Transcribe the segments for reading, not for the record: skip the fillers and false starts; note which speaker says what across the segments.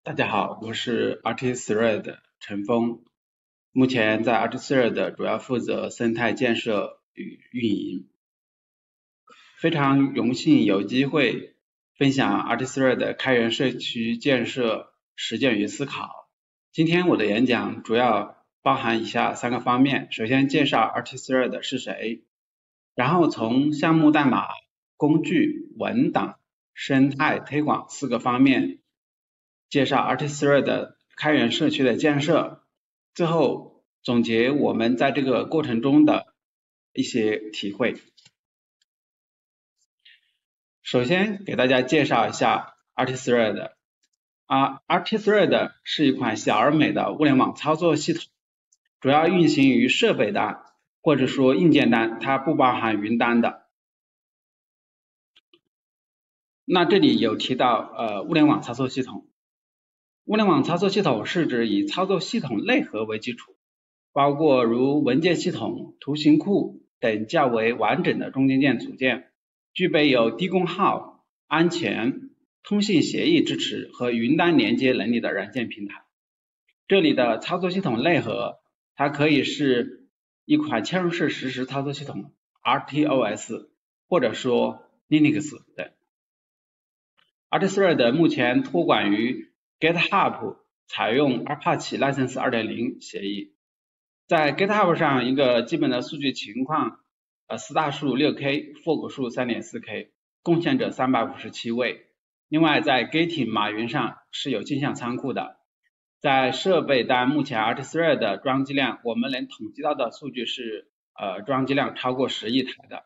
Speaker 1: 大家好，我是 RT-Thread 陈峰，目前在 RT-Thread 主要负责生态建设与运营，非常荣幸有机会分享 RT-Thread 开源社区建设实践与思考。今天我的演讲主要包含以下3个方面，首先介绍 RT-Thread 是谁，然后从项目代码、工具、文档、生态推广4个方面介绍 RT-Thread 开源社区的建设，最后总结我们在这个过程中的一些体会。首先给大家介绍一下 RT-Thread。RT-Thread 是一款小而美的物联网操作系统，主要运行于设备端或者说硬件端，它不包含云端的。那这里有提到物联网操作系统。物联网操作系统是指以操作系统内核为基础，包括如文件系统、图形库等较为完整的中间件组件，具备有低功耗、安全、通信协议支持和云端连接能力的软件平台。这里的操作系统内核，它可以是一款嵌入式实时操作系统 RTOS， 或者说 Linux 等。RT-Thread 目前托管于 GitHub， 采用 Apache License 2.0 协议。在 GitHub 上，一个基本的数据情况，4大数 6K， fork 数 3.4K， 贡献者357位。另外在 Git 马云上是有镜像仓库的。在设备端，目前 RT-Thread 的装机量，我们能统计到的数据是装机量超过10亿台的。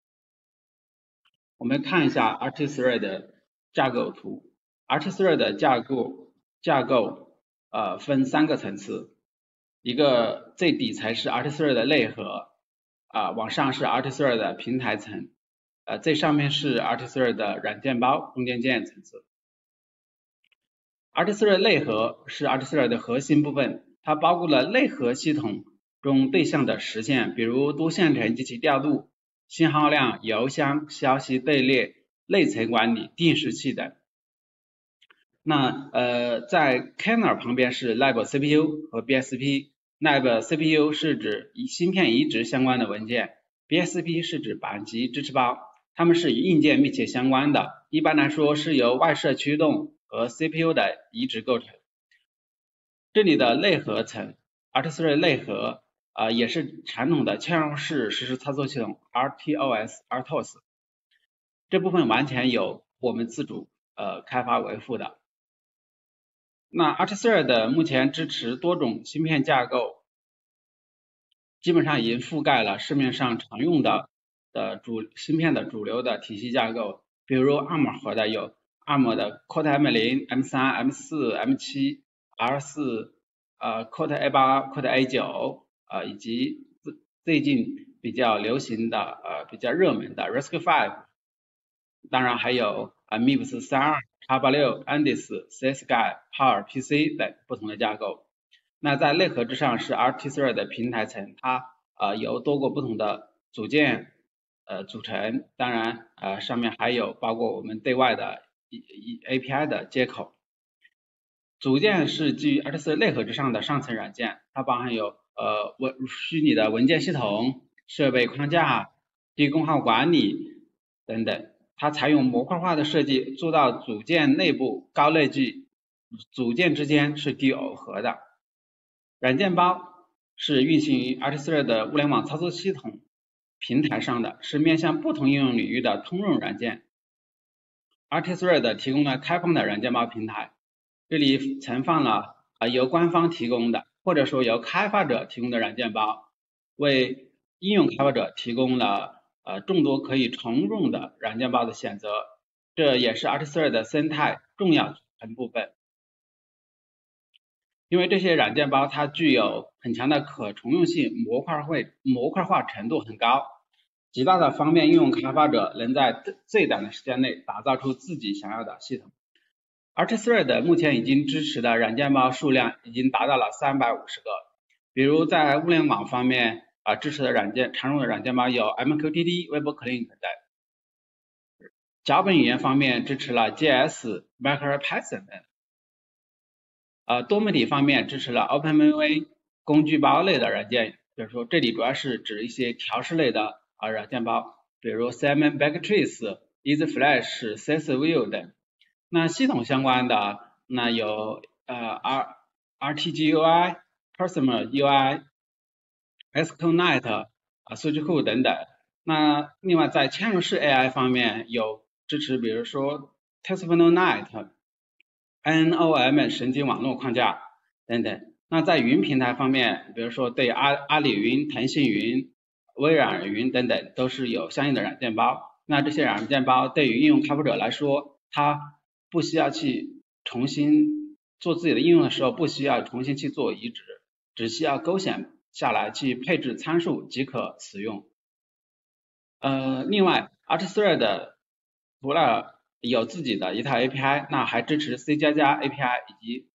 Speaker 1: 我们看一下 RT-Thread 架构图。RT-Thread 架构分3个层次，一个最底层是 RT-Thread 的内核，往上是 RT-Thread 的平台层，最上面是 RT-Thread 的软件包中间件层次。RT-Thread 内核是 RT-Thread 的核心部分，它包括了内核系统中对象的实现，比如多线程及其调度、信号量、邮箱、消息队列、内存管理、定时器等。那在 kernel 旁边是 lab CPU 和 BSP。lab CPU 是指与芯片移植相关的文件， BSP 是指板级支持包，它们是与硬件密切相关的，一般来说是由外设驱动和 CPU 的移植构成。这里的内核层 RT-Thread 内核也是传统的嵌入式实时操作系统 RTOS。这部分完全由我们自主开发维护的。那 RT-Thread 目前支持多种芯片架构，基本上已经覆盖了市面上常用的芯片的主流的体系架构，比如 ARM 核的有 ARM 的 Cortex-M3、M4、M7、R4、Cortex-A8、Cortex-A9 以及最近比较流行的比较热门的 RISC-V， 当然还有MIPS 32、X86、Andes、C-SKY、PowerPC 等不同的架构。那在内核之上是 RT-Thread 的平台层，它由多个不同的组件组成，当然上面还有包括我们对外的API 的接口。组件是基于 RT-Thread 内核之上的上层软件，它包含有虚拟的文件系统、设备框架、低功耗管理等等。它采用模块化的设计，做到组件内部高内聚，组件之间是低耦合的。软件包是运行于 RT-Thread 的物联网操作系统平台上的，是面向不同应用领域的通用软件。RT-Thread 提供了开放的软件包平台，这里存放了由官方提供的或者说由开发者提供的软件包，为应用开发者提供了众多可以重用的软件包的选择，这也是 RT-Thread 生态重要组成部分。因为这些软件包它具有很强的可重用性，模块化程度很高，极大的方便应用开发者能在最短的时间内打造出自己想要的系统。RT-Thread 目前已经支持的软件包数量已经达到了350个，比如在物联网方面支持的常用的软件包有 MQTT、WebClient 等。脚本语言方面支持了 JS、MicroPython 等。 多媒体方面支持了 OpenMV 工具包类的软件，比如说这里主要是指一些调试类的软件包，比如 CMM Backtrace、EasyFlash、CSView 等。那系统相关的那有RTGUI、Personal UI、SQLite 数据库等等。那另外在嵌入式 AI 方面有支持，比如说 TensorNet、NOM 神经网络框架等等。那在云平台方面，比如说对阿里云、腾讯云、微软云等等都是有相应的软件包。那这些软件包对于应用开发者来说，他不需要去重新做自己的应用的时候，不需要重新去做移植，只需要勾选下来去配置参数即可使用。另外 RT-Thread 除了有自己的一套 API， 那还支持 C++ API 以及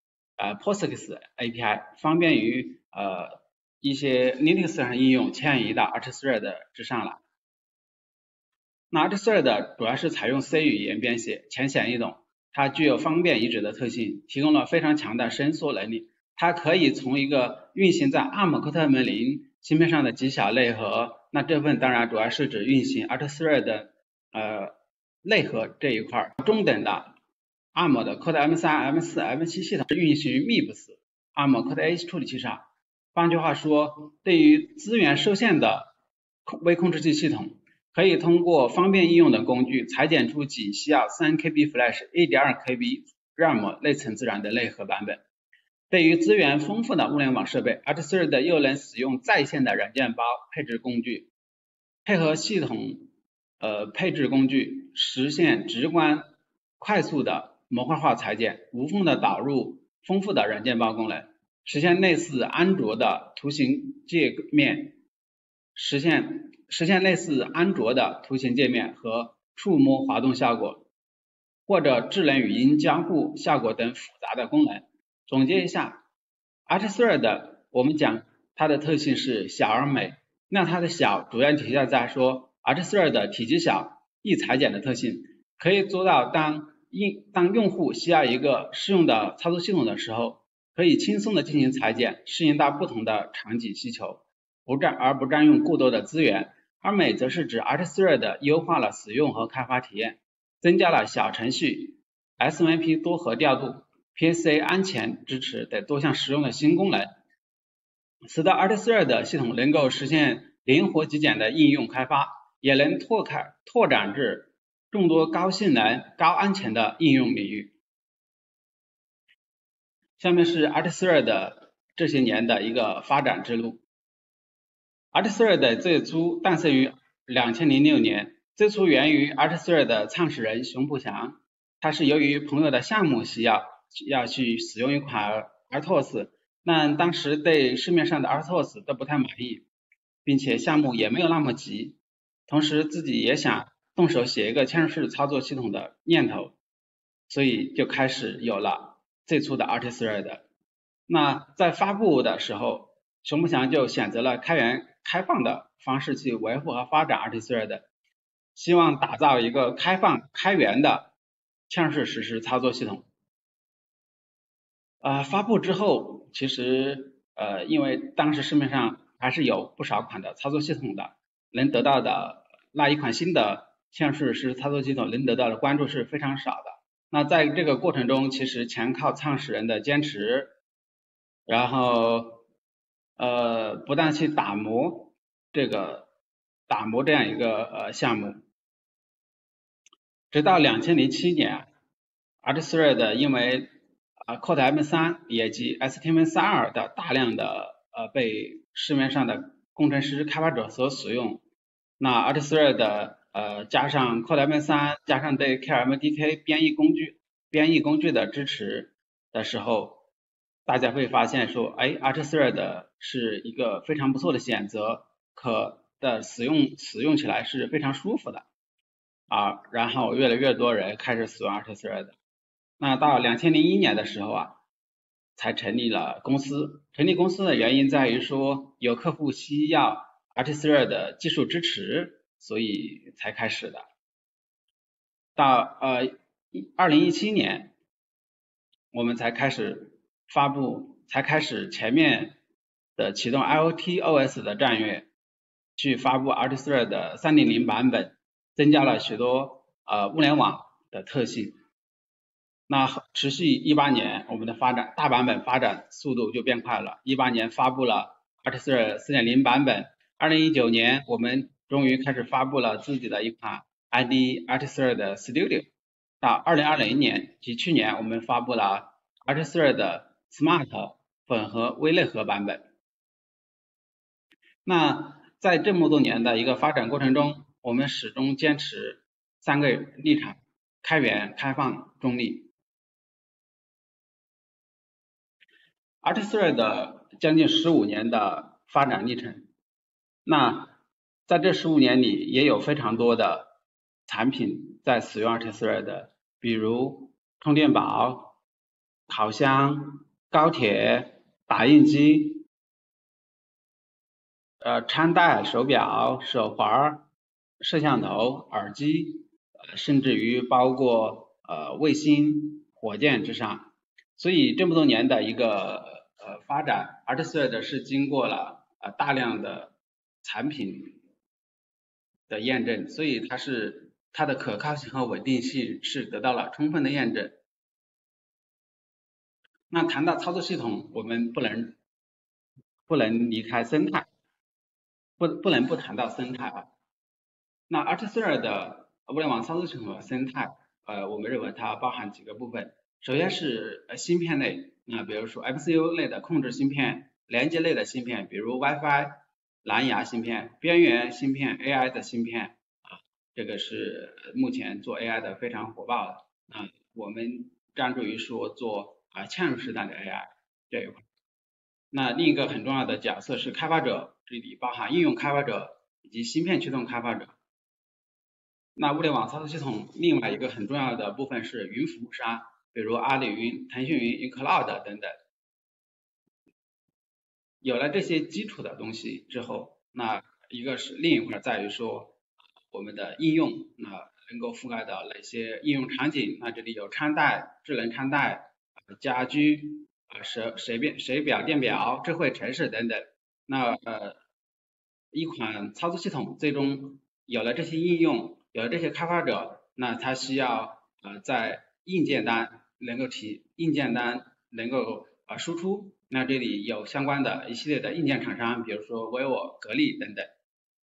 Speaker 1: POSIX API， 方便于一些 Linux 上应用迁移到 RT-Thread 之上来。那 RT-Thread 主要是采用 C 语言编写，浅显易懂，它具有方便移植的特性，提供了非常强的伸缩能力。它可以从一个运行在 ARM Cortex-M0芯片上的极小内核，那这份当然主要是指运行 RT-Thread 内核这一块，中等的 ARM 的 Cortex-M3、M4、M7 系统是运行于 MIPS ARM Cortex-A 处理器上。换句话说，对于资源受限的微控制器系统，可以通过方便应用的工具裁剪出仅需要 3KB Flash、1.2KB RAM 内存自然的内核版本。对于资源丰富的物联网设备 ，RT-Thread 又能使用在线的软件包配置工具，配合系统配置工具，实现直观、快速的模块化裁剪，无缝的导入丰富的软件包功能，实现类似安卓的图形界面，实现类似安卓的图形界面和触摸滑动效果，或者智能语音交互效果等复杂的功能。总结一下 ，RT-Thread 我们讲它的特性是小而美，那它的小主要体现在说 RT-Thread 体积小、易裁剪的特性，可以做到当用户需要一个适用的操作系统的时候，可以轻松的进行裁剪，适应到不同的场景需求，不占用过多的资源。而美则是指 RT-Thread 优化了使用和开发体验，增加了小程序、SMAP 多核调度、PSA 安全支持等多项实用的新功能，使得 RT-Thread 系统能够实现灵活极简的应用开发，也能拓展至众多高性能、高安全的应用领域。下面是 RT-Thread 这些年的一个发展之路。RT-Thread 最初诞生于2006年，最初源于 RT-Thread 的创始人熊步祥，他是由于朋友的项目需要去使用一款 RTOS， 但当时对市面上的 RTOS 都不太满意，并且项目也没有那么急，同时自己也想动手写一个嵌入式操作系统的念头，所以就开始有了最初的 RT-Thread。那在发布的时候，熊步祥就选择了开放的方式去维护和发展 RT-Thread， 希望打造一个开放开源的嵌入式实时操作系统。发布之后，其实因为当时市面上还是有不少款的操作系统的，能得到的那一款新的嵌入式实时操作系统能得到的关注是非常少的。那在这个过程中，其实全靠创始人的坚持，然后不断去打磨这样一个项目，直到2007年 RT-Thread 因为Cortex-M3 以及 STM32 的大量的被市面上的工程师开发者所使用，那 RT-Thread 加上 Cortex-M3 加上对 KLMDK 编译工具的支持的时候，大家会发现说，RT-Thread 是一个非常不错的选择，使用起来是非常舒服的然后越来越多人开始使用 RT-Thread。那到2001年的时候才成立了公司。成立公司的原因在于说，有客户需要 RT-Thread 的技术支持，所以才开始的。到2017年，我们才开始发布，才开始全面的启动 IoT OS 的战略，去发布 RT-Thread 的3.0版本，增加了许多物联网的特性。那持续18年，我们的发展大版本发展速度就变快了。18年发布了 RT-Thread 4.0版本，2019年我们终于开始发布了自己的一款 IDE RT-Thread Studio。到2020年及去年，我们发布了 RT-Thread Smart 混合微内核版本。那在这么多年的一个发展过程中，我们始终坚持3个立场：开源、开放、中立。RT-Thread 将近15年的发展历程，那在这15年里也有非常多的产品在使用 RT-Thread， 比如充电宝、烤箱、高铁、打印机、穿戴手表、手环、摄像头、耳机，甚至于包括卫星、火箭之上。所以这么多年的一个发展 RT-Thread 是经过了大量的产品的验证，所以它的可靠性和稳定性是得到了充分的验证。那谈到操作系统，我们不能离开生态，不能不谈到生态啊。那 RT-Thread 的物联网操作系统的生态，我们认为它包含几个部分。首先是芯片类，那比如说 MCU 类的控制芯片，连接类的芯片，比如 WiFi、蓝牙芯片、边缘芯片、AI 的芯片这个是目前做 AI 的非常火爆的。我们专注于说做嵌入式的 AI 这一块。那另一个很重要的角色是开发者，这里包含应用开发者以及芯片驱动开发者。那物联网操作系统另外一个很重要的部分是云服务商，比如阿里云、腾讯云、云 Cloud 等等。有了这些基础的东西之后，那另一块在于说我们的应用，那能够覆盖到哪些应用场景？那这里有穿戴、智能穿戴、家居、水表、电表、智慧城市等等。那一款操作系统最终有了这些应用，有了这些开发者，那它需要在硬件端能够输出，那这里有相关的一系列的硬件厂商，比如说 vivo、格力等等。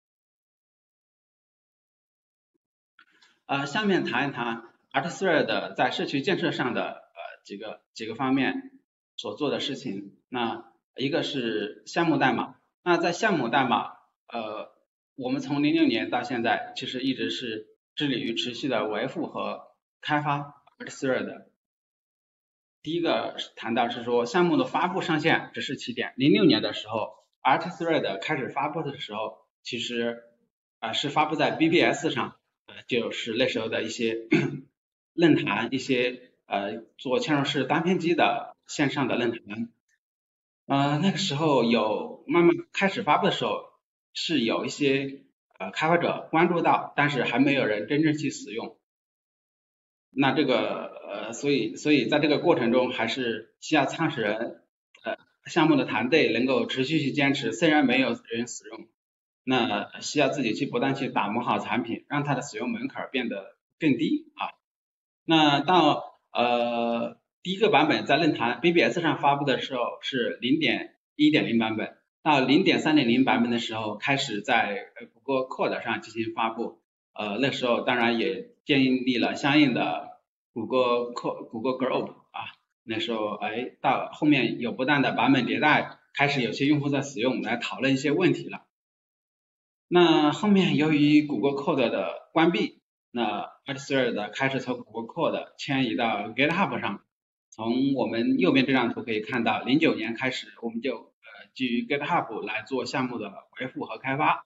Speaker 1: 下面谈一谈 RT-Thread 在社区建设上的几个方面所做的事情。那一个是项目代码，那在项目代码我们从06年到现在，其实一直是致力于持续的维护和开发 RT-Thread。第一个谈到是说项目的发布上线只是起点。06年的时候 RT-Thread 开始发布的时候，其实是发布在 BBS 上，就是那时候的一些论坛，一些做嵌入式单片机的线上的论坛。那个时候慢慢开始发布的时候，是有一些开发者关注到，但是还没有人真正去使用。那这个所以在这个过程中，还是需要创始人项目的团队能够持续去坚持，虽然没有人使用，那需要自己去不断去打磨好产品，让它的使用门槛变得更低啊。那到第一个版本在论坛 BBS 上发布的时候是0.1.0版本，到0.3.0版本的时候开始在谷歌 Code 上进行发布。那时候当然也建立了相应的谷歌 Group 啊。那时候到后面有不断的版本迭代，开始有些用户在使用来讨论一些问题了。那后面由于谷歌 Code 的关闭，那 RT-Thread 开始从谷歌 Code 迁移到 GitHub 上。从我们右边这张图可以看到，09年开始我们就基于 GitHub 来做项目的维护和开发。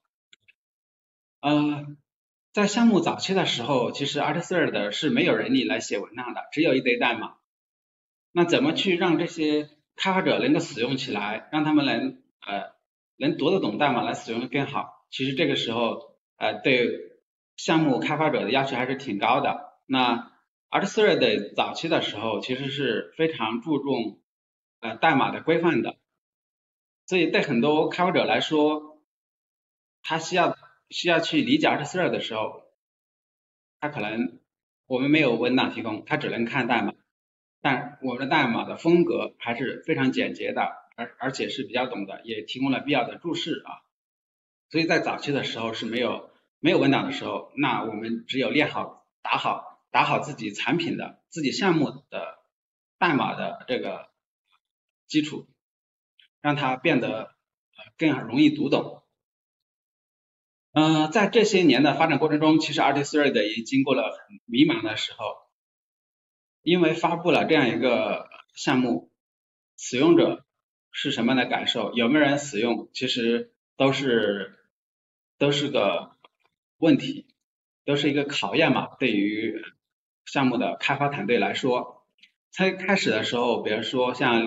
Speaker 1: 在项目早期的时候，其实 RT-Thread 是没有人力来写文档的，只有一堆代码。那怎么去让这些开发者能够使用起来，让他们能读得懂代码来使用的更好？其实这个时候对项目开发者的要求还是挺高的。那RT-Thread 早期的时候，其实是非常注重代码的规范的，所以对很多开发者来说，他需要去理解RT-Thread的时候，他可能我们没有文档提供，他只能看代码，但我们的代码的风格还是非常简洁的，而且是比较懂的，也提供了必要的注释啊。所以在早期的时候是没有文档的时候，那我们只有练好打好自己产品的自己项目的代码的这个基础，让它变得更容易读懂。在这些年的发展过程中，其实 RT-Thread 也经过了很迷茫的时候，因为发布了这样一个项目，使用者是什么样的感受，有没有人使用，其实都是个问题，都是一个考验嘛，对于项目的开发团队来说。才开始的时候，比如说像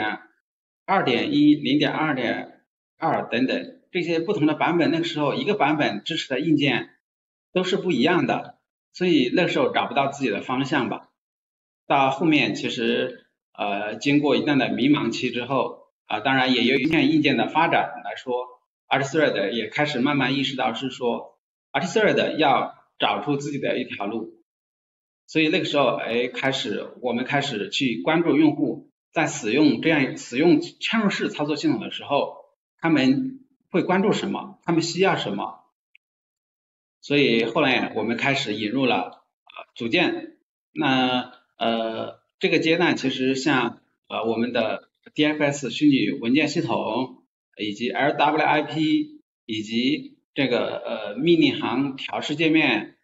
Speaker 1: 0.2.1、0.2.2等等这些不同的版本，那个时候一个版本支持的硬件都是不一样的，所以那时候找不到自己的方向吧。到后面其实经过一段的迷茫期之后当然也由于硬件的发展来说，RT-Thread 也开始慢慢意识到是说 RT-Thread 要找出自己的一条路。所以那个时候，我们开始去关注用户在使用嵌入式操作系统的时候，他们会关注什么，他们需要什么。所以后来我们开始引入了组件。那这个阶段其实像我们的 DFS 虚拟文件系统，以及 LWIP， 以及这个命令行调试界面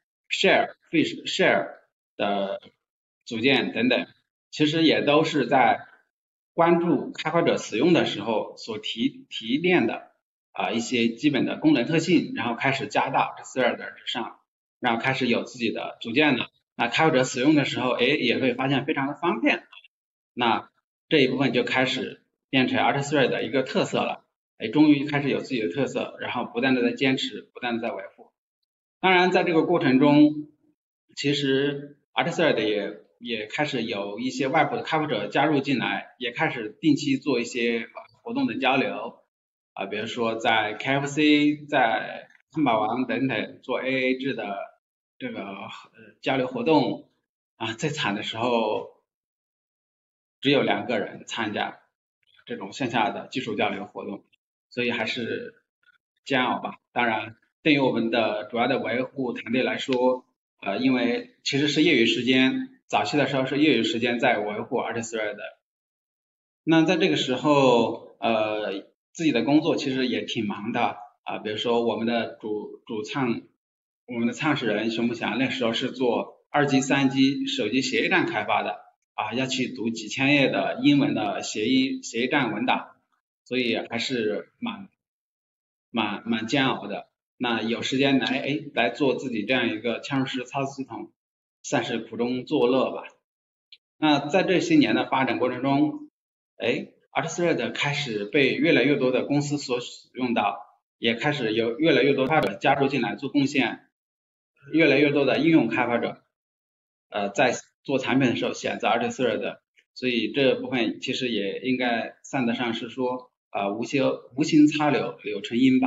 Speaker 1: share 的组件等等，其实也都是在关注开发者使用的时候所提炼的一些基本的功能特性，然后开始加到这 Thread 之上，然后开始有自己的组件了。那开发者使用的时候，也会发现非常的方便。那这一部分就开始变成 RT-Thread 的一个特色了，终于开始有自己的特色，然后不断的在坚持，不断的在维护。当然，在这个过程中，其实 RT-Thread 也开始有一些外部的开发者加入进来，也开始定期做一些活动的交流比如说在 KFC、在汉堡王等等做 AA 制的这个交流活动最惨的时候只有2个人参加这种线下的技术交流活动，所以还是煎熬吧。当然，对于我们的主要的维护团队来说，因为其实是业余时间，早期的时候是业余时间在维护 RT-Thread 的。那在这个时候，自己的工作其实也挺忙的比如说我们的我们的创始人熊木祥那时候是做2G、3G 手机协议站开发的要去读几千页的英文的协议站文档，所以还是蛮煎熬的。那有时间来做自己这样一个嵌入式操作系统，算是苦中作乐吧。那在这些年的发展过程中RT-Thread 开始被越来越多的公司所使用到，也开始有越来越多开发者加入进来做贡献，越来越多的应用开发者在做产品的时候选择 RT-Thread， 所以这部分其实也应该算得上是说无心插柳柳成荫吧。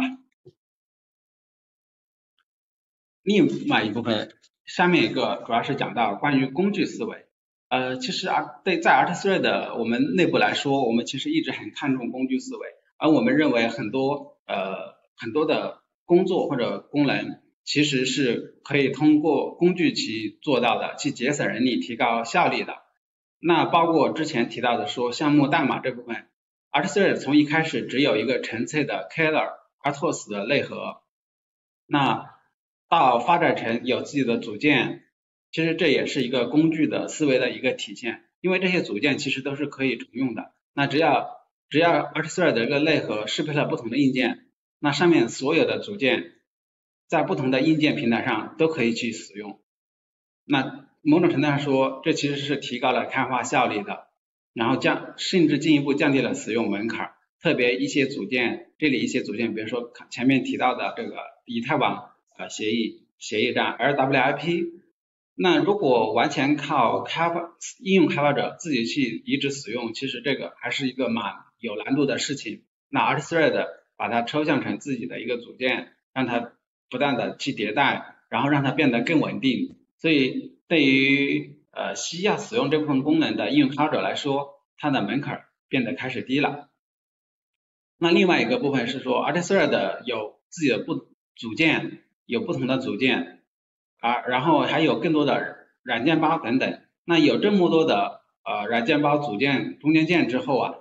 Speaker 1: 另外一部分，下面一个主要是讲到关于工具思维。其实在 RT-Thread 我们内部来说，我们其实一直很看重工具思维，而我们认为很多的工作或者功能其实是可以通过工具去做到的，去节省人力、提高效率的。那包括之前提到的说项目代码这部分，RT-Thread 从一开始只有一个纯粹的 Killer RTOS 的内核，那到发展成有自己的组件，其实这也是一个工具的思维的一个体现，因为这些组件其实都是可以重用的。那只要 RT-Thread 的这个内核适配了不同的硬件，那上面所有的组件在不同的硬件平台上都可以去使用。那某种程度上说，这其实是提高了开发效率的，然后甚至进一步降低了使用门槛。特别一些组件，这里一些组件，比如说前面提到的这个以太网协议站 LWIP， 那如果完全靠应用开发者自己去移植使用，其实这个还是一个蛮有难度的事情。那 RT-Thread 把它抽象成自己的一个组件，让它不断的去迭代，然后让它变得更稳定。所以对于需要使用这部分功能的应用开发者来说，它的门槛变得开始低了。那另外一个部分是说 RT-Thread 有自己的组件，有不同的组件。然后还有更多的软件包等等。那有这么多的软件包组件中间件之后啊，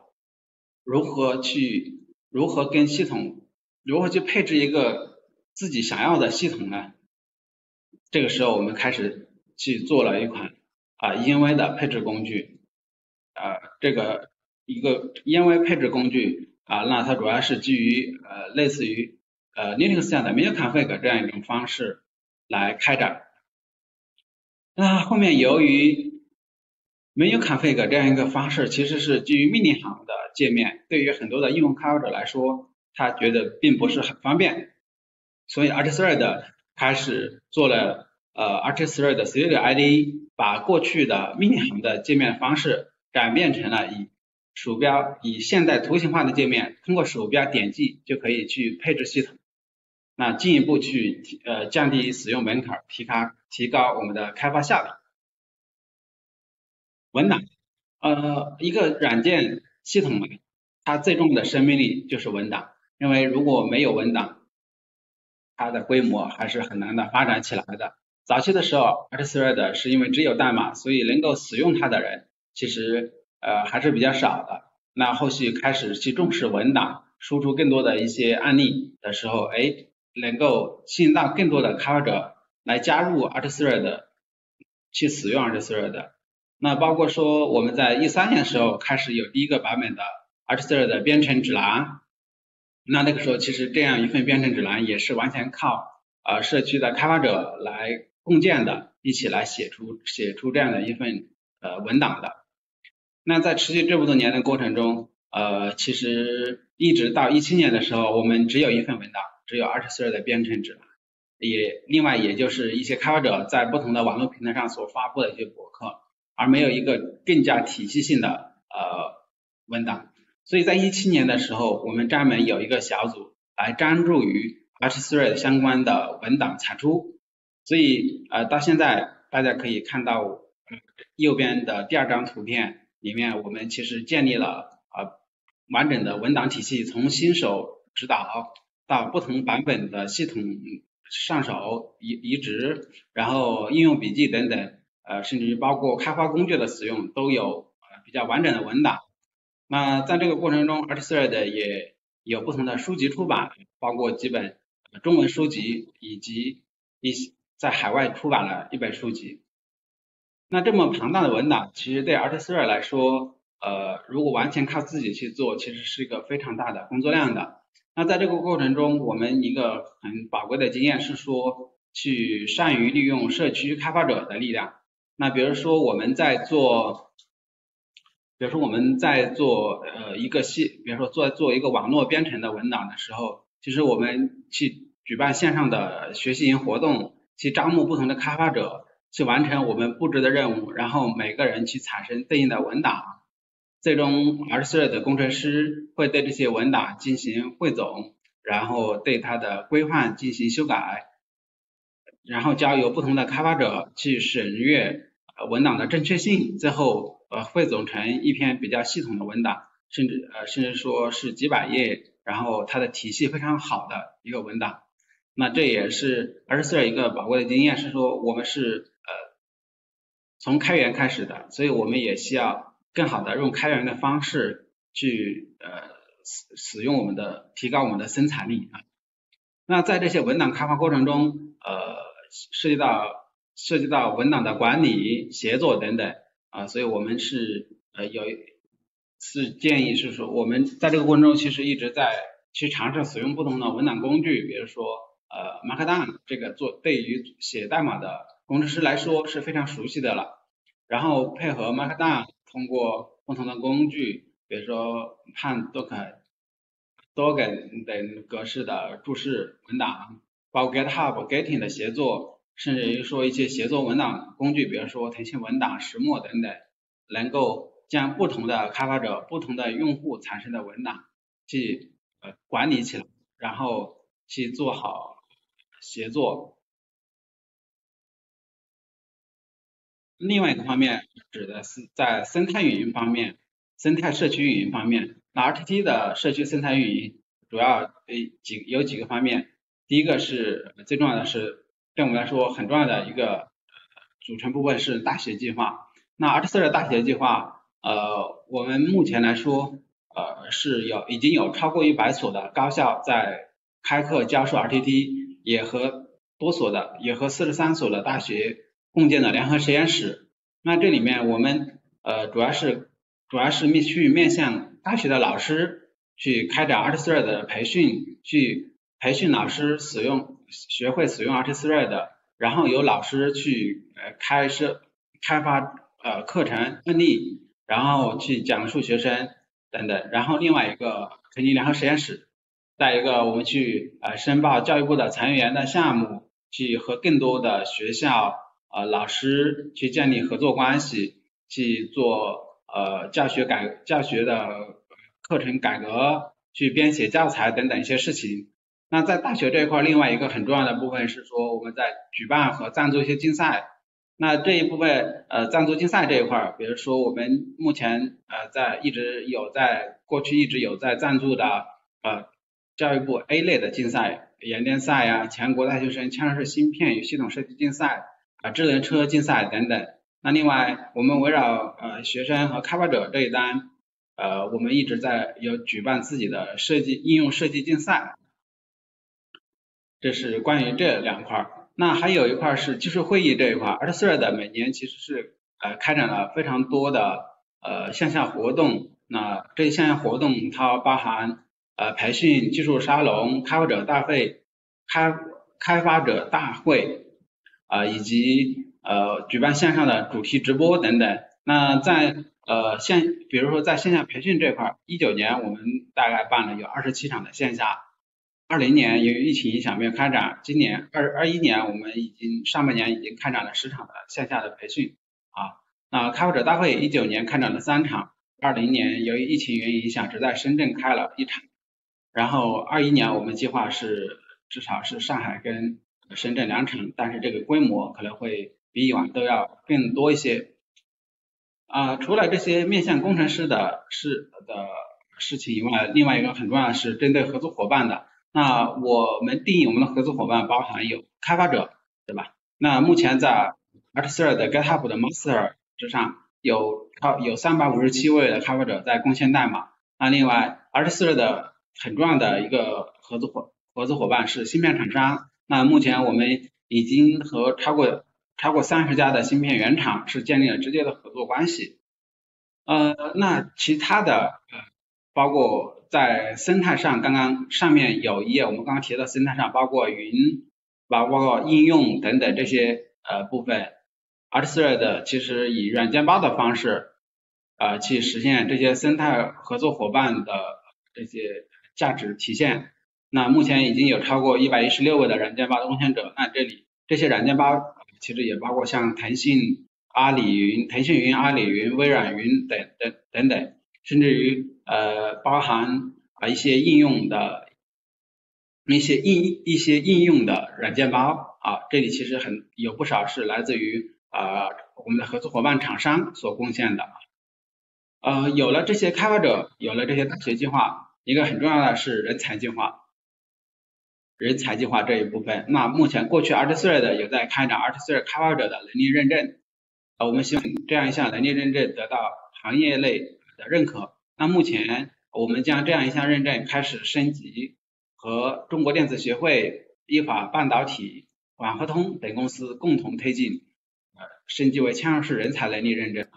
Speaker 1: 如何跟系统如何去配置一个自己想要的系统呢？这个时候我们开始去做了一款ENV 的配置工具。这个一个 ENV 配置工具那它主要是基于类似于Linux 下的 menu config 这样一种方式来开展。那后面由于menu config 这样一个方式，其实是基于命令行的界面，对于很多的应用开发者来说，他觉得并不是很方便，所以 RT-Thread 开始做了RT-Thread Studio IDE，把过去的命令行的界面方式改变成了以现代图形化的界面，通过鼠标点击就可以去配置系统。那进一步去降低使用门槛，提高我们的开发效率。文档，一个软件系统呢，它最重要的生命力就是文档，因为如果没有文档，它的规模还是很难的发展起来的。早期的时候，RT-Thread 是因为只有代码，所以能够使用它的人其实还是比较少的。那后续开始去重视文档，输出更多的一些案例的时候，能够吸引到更多的开发者来加入 RT-Thread，去使用 RT-Thread。那包括说我们在13年的时候开始有第一个版本的 RT-Thread 的编程指南。那个时候其实这样一份编程指南也是完全靠社区的开发者来共建的，一起来写出这样的一份文档的。那在持续这么多年的过程中，其实一直到17年的时候，我们只有一份文档，只有RT-Thread的编程指南，另外也就是一些开发者在不同的网络平台上所发布的一些博客，而没有一个更加体系性的文档。所以在17年的时候，我们专门有一个小组来专注于 RT-Thread 相关的文档产出。所以到现在大家可以看到右边的第2张图片里面，我们其实建立了完整的文档体系，从新手指导到不同版本的系统上手移植，然后应用笔记等等，甚至于包括开发工具的使用都有比较完整的文档。那在这个过程中 RT-Thread 也有不同的书籍出版，包括几本中文书籍以及一些在海外出版了一本书籍。那这么庞大的文档，其实对 RT-Thread 来说，如果完全靠自己去做，其实是一个非常大的工作量的。那在这个过程中，我们一个很宝贵的经验是说，去善于利用社区开发者的力量。那比如说我们在做比如说做一个网络编程的文档的时候，其实我们去举办线上的学习营活动，去招募不同的开发者，去完成我们布置的任务，然后每个人去产生对应的文档，最终 RT-Thread 的工程师会对这些文档进行汇总，然后对它的规范进行修改，然后交由不同的开发者去审阅文档的正确性，最后汇总成一篇比较系统的文档，甚至说是几百页，然后它的体系非常好的一个文档。那这也是RT-Thread一个宝贵的经验，是说我们是从开源开始的，所以我们也需要更好的用开源的方式去使用提高我们的生产力啊。那在这些文档开发过程中，涉及到文档的管理、协作等等所以我们是建议是说，我们在这个过程中其实一直在去尝试使用不同的文档工具，比如说Markdown 这个对于写代码的工程师来说是非常熟悉的了，然后配合 Markdown 通过不同的工具，比如说Docker 等格式的注释文档，包括 GitHub、Getting 的协作， 甚至于说一些协作文档工具，比如说腾讯文档、石墨等等，能够将不同的开发者、不同的用户产生的文档去管理起来，然后去做好协作。另外一个方面指的是在生态运营方面，生态社区运营方面，那 RTT 的社区生态运营主要有几个方面，第一个是最重要的是对我们来说很重要的一个组成部分是大学计划。那 RT4 的大学计划，我们目前来说，已经有超过100所的高校在开课教授 RTT，也和43所的大学共建的联合实验室。那这里面我们主要是面向大学的老师去开展 RT-Thread 的培训，去培训老师学会使用 RT-Thread，然后由老师去开发课程案例，然后去讲述学生等等。然后另外一个成立联合实验室，再一个我们去申报教育部的财源的项目，去和更多的学校老师去建立合作关系，去做教学的课程改革，去编写教材等等一些事情。那在大学这一块，另外一个很重要的部分是说我们在举办和赞助一些竞赛。那这一部分赞助竞赛这一块，比如说我们目前过去一直有在赞助的教育部 A 类的竞赛，研电赛呀、全国大学生嵌入式芯片与系统设计竞赛智能车竞赛等等。那另外我们围绕学生和开发者这一端，我们一直有举办自己的应用设计竞赛。这是关于这两块。那还有一块是技术会议这一块，RT-Thread 每年其实是开展了非常多的线下活动。那这些线下活动它包含培训、技术沙龙、开发者大会以及举办线上的主题直播等等。那比如说在线下培训这块，19年我们大概办了有27场的线下。20年由于疫情影响没有开展，今年21年我们上半年已经开展了10场的线下的培训那开发者大会19年开展了3场，20年由于疫情原因影响只在深圳开了1场，然后21年我们计划是至少是上海跟深圳2场，但是这个规模可能会比以往都要更多一些。除了这些面向工程师的事情以外，另外一个很重要的是针对合作伙伴的。那我们定义我们的合作伙伴包含有开发者，对吧？那目前在 RT-Thread 的 GitHub 的 Master 之上有357位的开发者在贡献代码。那另外 RT-Thread 的很重要的一个合作伙伴是芯片厂商。那目前我们已经和超过30家的芯片原厂是建立了直接的合作关系。那其他的包括在生态上，刚刚上面有一页我们刚刚提到生态上，包括云，包括应用等等这些部分 RT-Thread 其实以软件包的方式去实现这些生态合作伙伴的这些价值体现。那目前已经有超过116位的软件包的贡献者。那这些软件包其实也包括像腾讯云、阿里云、微软云等等，甚至于包含一些应用的软件包这里其实有不少是来自于我们的合作伙伴厂商所贡献的。有了这些开发者，有了这些大学计划，一个很重要的是人才计划这一部分。那目前过去 RT-Thread 有在开展 RT-Thread 开发者的能力认证，我们希望这样一项能力认证得到行业内的认可。那目前我们将这样一项认证开始升级，和中国电子协会、依法半导体、网合通等公司共同推进，升级为嵌入式人才能力认证，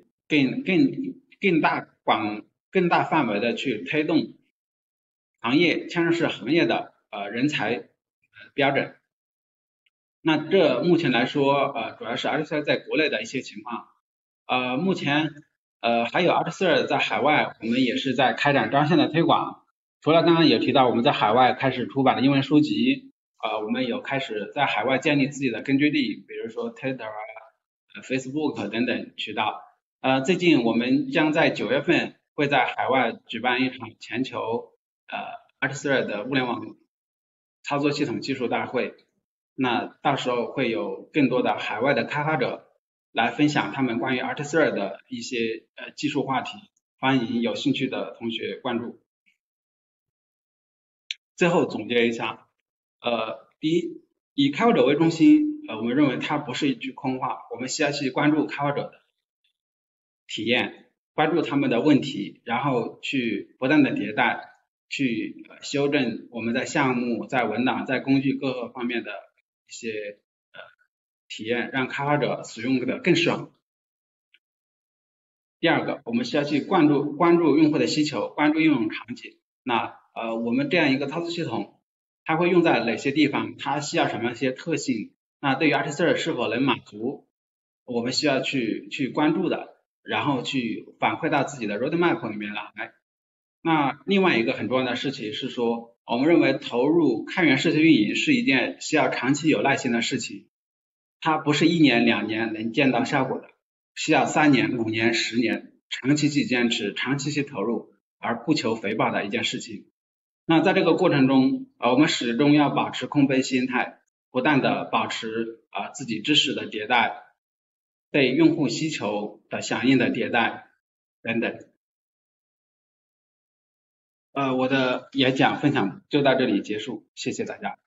Speaker 1: 更大范围的去推动嵌入式行业的人才标准。那这目前来说主要是 RT-Thread 在国内的一些情况。目前还有 RT-Thread 在海外，我们也是在开展专项的推广。除了刚刚有提到我们在海外开始出版的英文书籍我们有开始在海外建立自己的根据地，比如说 Twitter Facebook 等等渠道。最近我们将在9月份会在海外举办一场全球RT-Thread 的物联网操作系统技术大会。那到时候会有更多的海外的开发者来分享他们关于 RT-Thread 的一些技术话题，欢迎有兴趣的同学关注。最后总结一下，第一，以开发者为中心，我们认为它不是一句空话，我们需要去关注开发者的体验，关注他们的问题，然后去不断的迭代，去修正我们在项目、在文档、在工具各个方面的一些体验，让开发者使用的更顺。第二个，我们需要去关注用户的需求，关注应用场景。那我们这样一个操作系统，它会用在哪些地方？它需要什么一些特性？那对于 RT-Thread 是否能满足，我们需要去关注的，然后去反馈到自己的 roadmap 里面来。那另外一个很重要的事情是说，我们认为投入开源社区运营是一件需要长期有耐心的事情，它不是1年2年能见到效果的，需要3年、5年、10年，长期去坚持，长期去投入，而不求回报的一件事情。那在这个过程中，我们始终要保持空杯心态，不断的保持自己知识的迭代，对用户需求的响应的迭代等等。我的演讲分享就到这里结束，谢谢大家。